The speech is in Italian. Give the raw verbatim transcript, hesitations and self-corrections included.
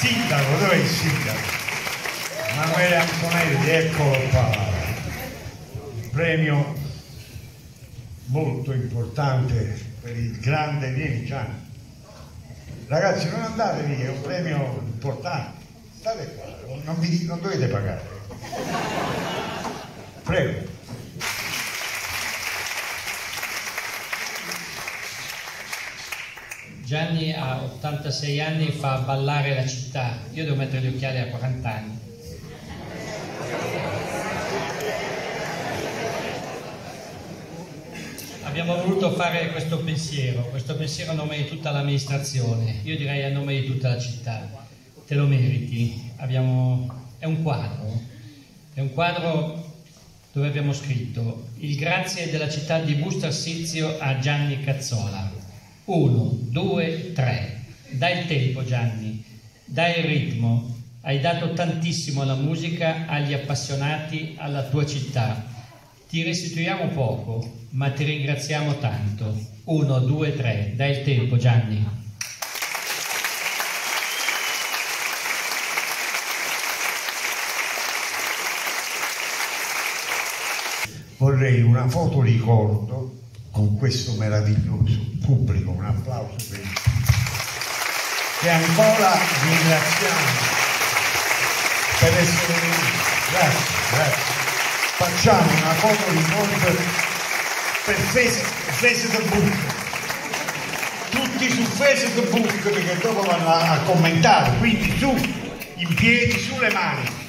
sindaco, dove è il sindaco? Emanuele Antonelli, eccolo qua. Un premio molto importante per il grande, vieni Gianni. Ragazzi, non andate via, è un premio importante. State qua, non, vi, non dovete pagare. Prego. Gianni a ottantasei anni fa ballare la città, io devo mettere gli occhiali a quaranta anni. Abbiamo voluto fare questo pensiero, questo pensiero a nome di tutta l'amministrazione, io direi a nome di tutta la città. Te lo meriti. Abbiamo... è un quadro, è un quadro dove abbiamo scritto il grazie della città di Busto Arsizio a Gianni Cazzola. Uno, due, tre. Dai il tempo, Gianni, dai il ritmo, hai dato tantissimo alla musica, agli appassionati, alla tua città. Ti restituiamo poco, ma ti ringraziamo tanto. Uno, due, tre. Dai il tempo, Gianni. Vorrei una foto ricordo con questo meraviglioso pubblico, un applauso per il che ancora ringraziamo per essere venuti. Grazie, grazie. Facciamo una foto ricordo per Facebook, tutti su Facebook perché dopo vanno a commentare, quindi su, in piedi, sulle mani.